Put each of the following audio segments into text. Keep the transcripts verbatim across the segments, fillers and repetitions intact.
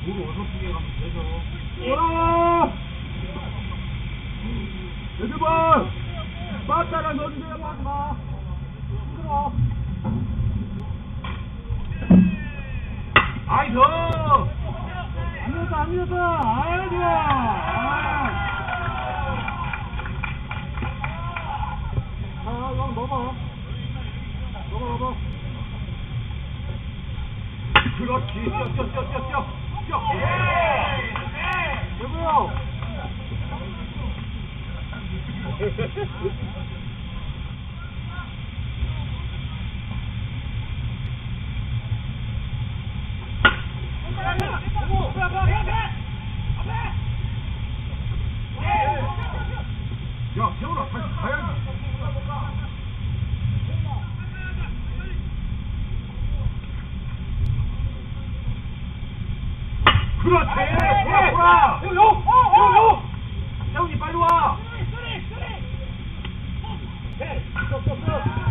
물 어설프게 가면 되죠. 와! 여기번! 빠따라 넣어주세요, 빠따! 힘들어! 아이스! 안 밀었다, 안 밀었다! 아이, 좋아! 아, 형, 넘어. 넘어, 넘어. 그렇지. 뛰어, 뛰어, 뛰어, 뛰어, 뛰어. 뛰어. 여보요. 야, 태훈아, 다시 가야지. 그렇지! 보라, 보라! 요, 요! 요, 요! 태훈이 빨리 와! 네, stop, stop, stop.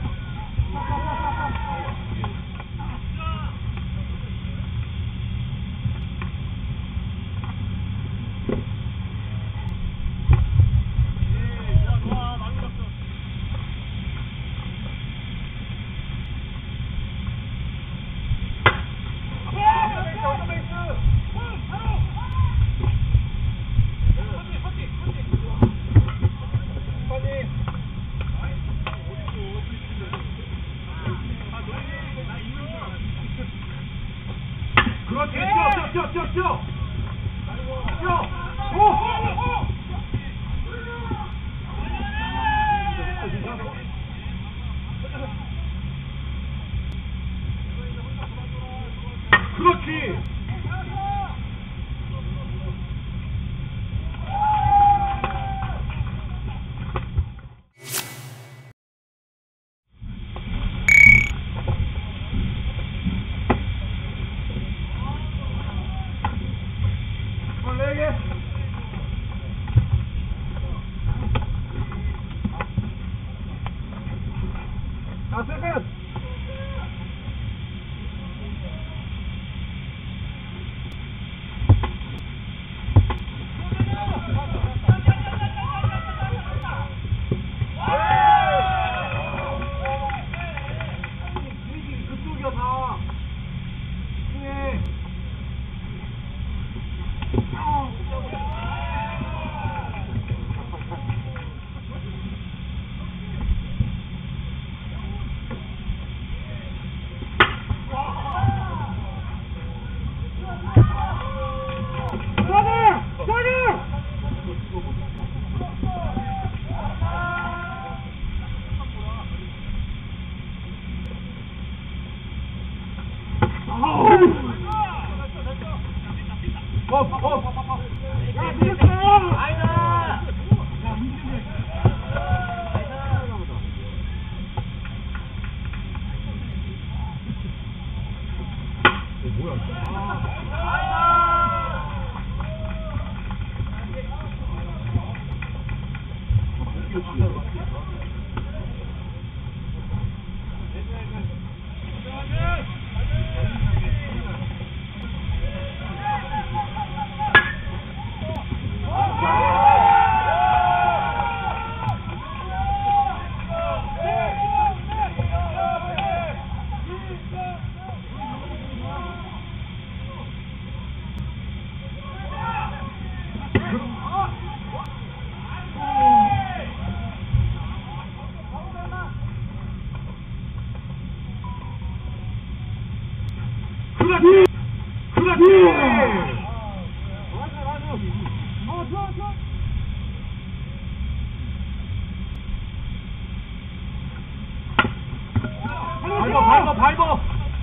그렇지, 뛰어, 뛰어, 뛰어, 뛰어, 뛰어! 뛰어! 오! 그렇지! 자, 세컨! 그쪽이야, 다! 중에! 어, 어, 야, 밀었어! 아이다! 야, 움직이지. 어, 뭐야, 그렇지! 그렇지! 어, 좋아, 좋아. 밟아, 밟아, 밟아!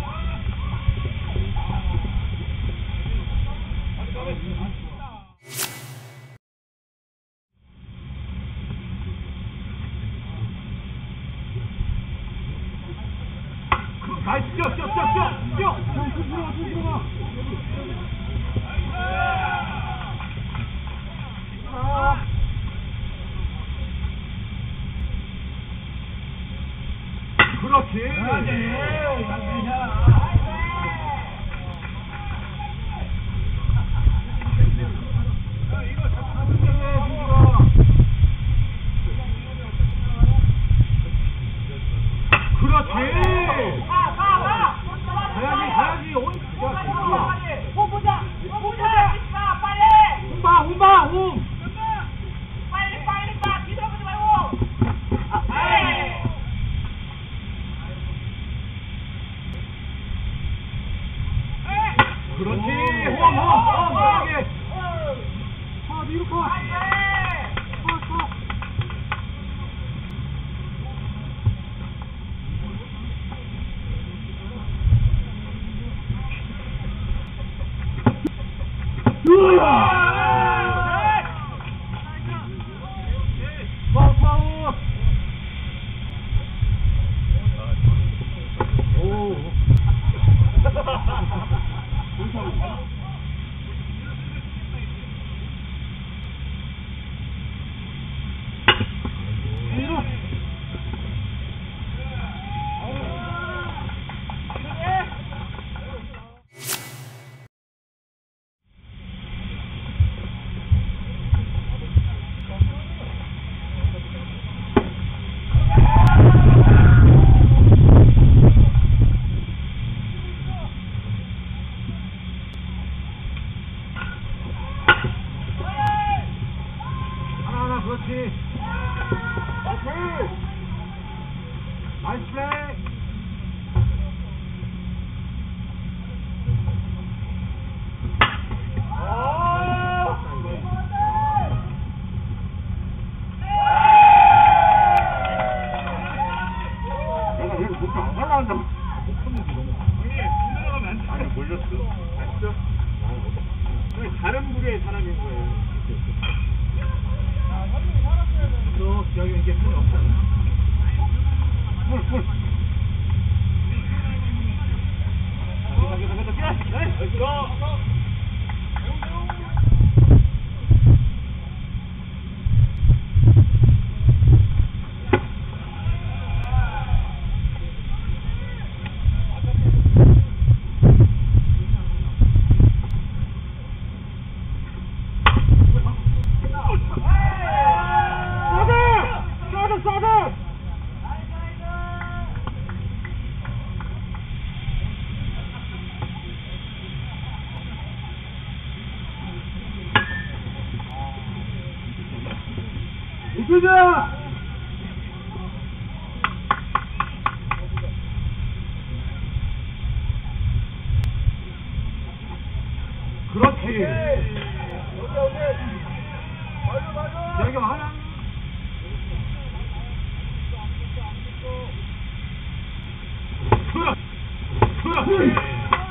나이스, 뛰어, 뛰어, 뛰어, 뛰어! 뛰어! 형, 쭉 들어가, 쭉 들어가! 그렇지! 그렇지! 그렇지. 오케이. 나이스 플레이. 내가 얘를 목표 안 살라한다. 못 쳤는지 너무. 형님, 나가면 안 돼. 아니, 몰렸어. 알았어? 형님, 다른 부류의 사람인 거예요. 또 기억이 이게 끈이 없잖아. 물, 물. 가게, 가게, 가게, 가게. 나이스. 들어. 우주자! 그렇지. 오케이, 오케이. 맞아, 맞아. 여기 하나. 그렇지. 그렇지.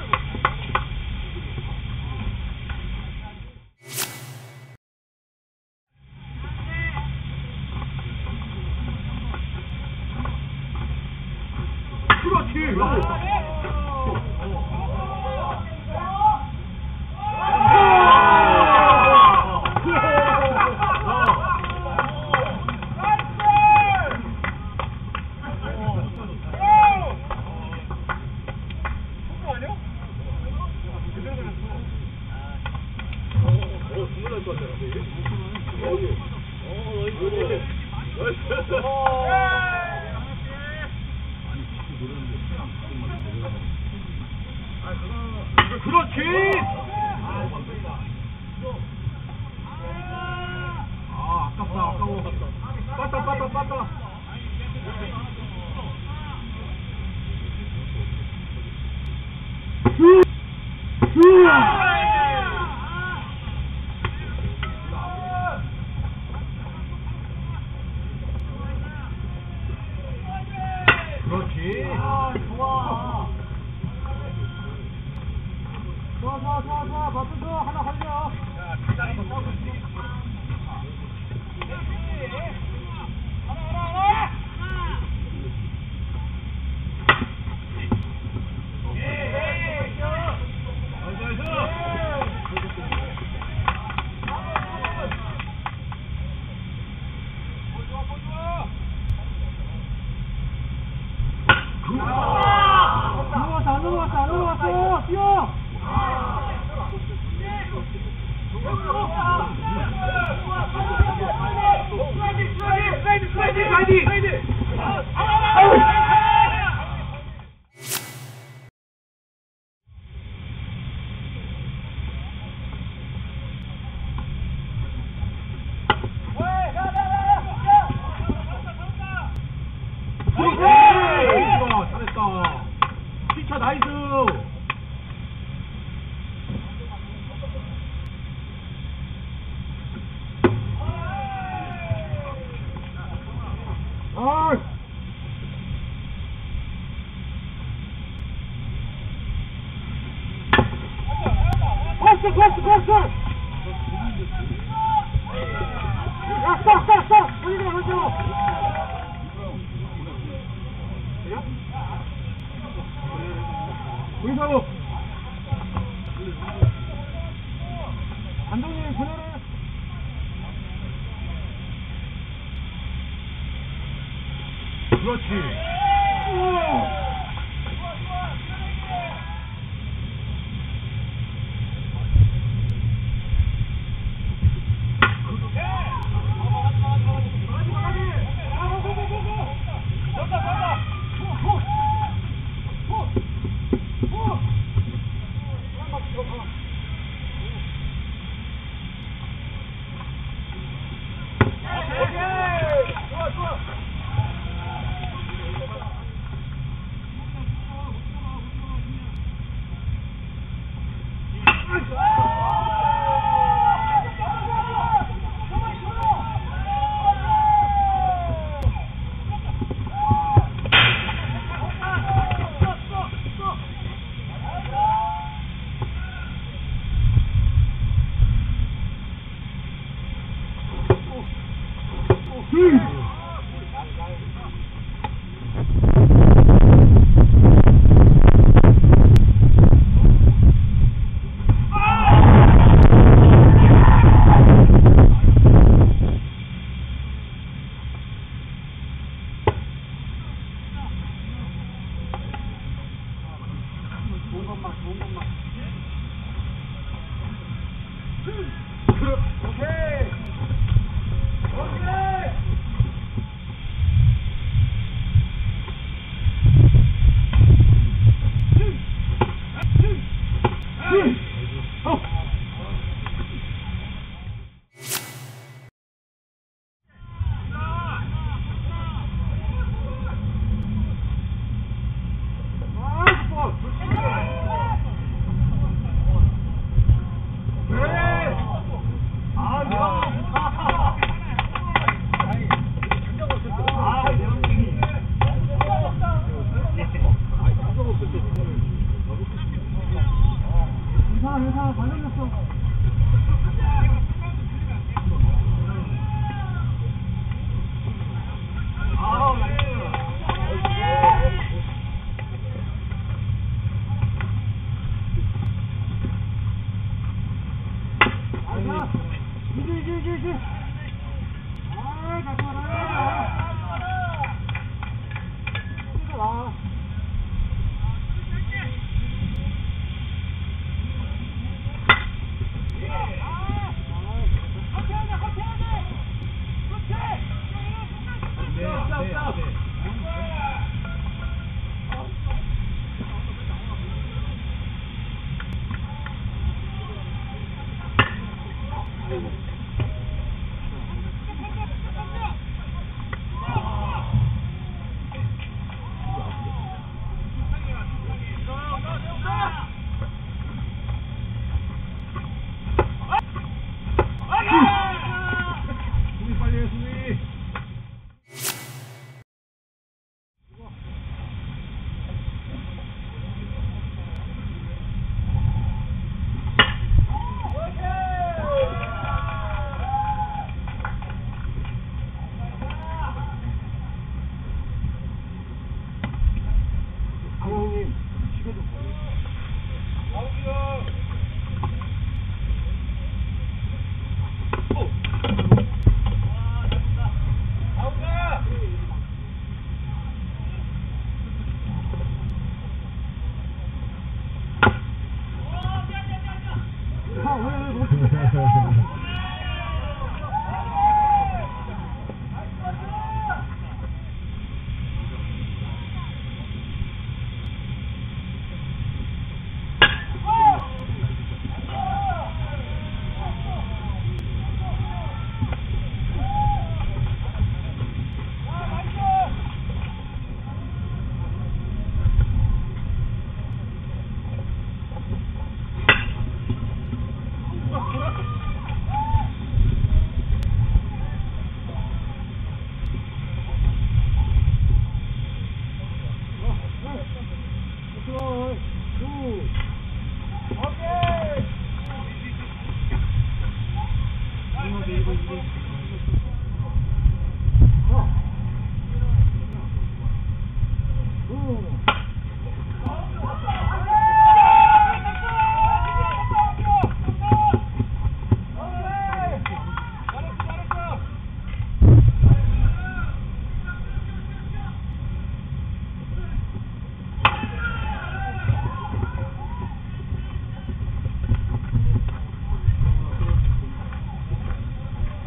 그렇지. 아, 아깝다, 아까워. 빠따, 빠따, 빠따. 그렇지. 좋아. 좋아, 좋아, 좋아, 좋아. 박수 줘. 하나 살려. 안 넘어갔어, 안 넘어갔어. 뛰어. 슬라이딩, 슬라이딩, 슬라이딩, 슬라이딩. 그렇지, 그렇지, 그렇지. 야, 써, 써, 써. 올리지 마, 올리지 마. 그래요? 우리사고. 감독님, 보내래. 그렇지. 오!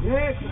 예.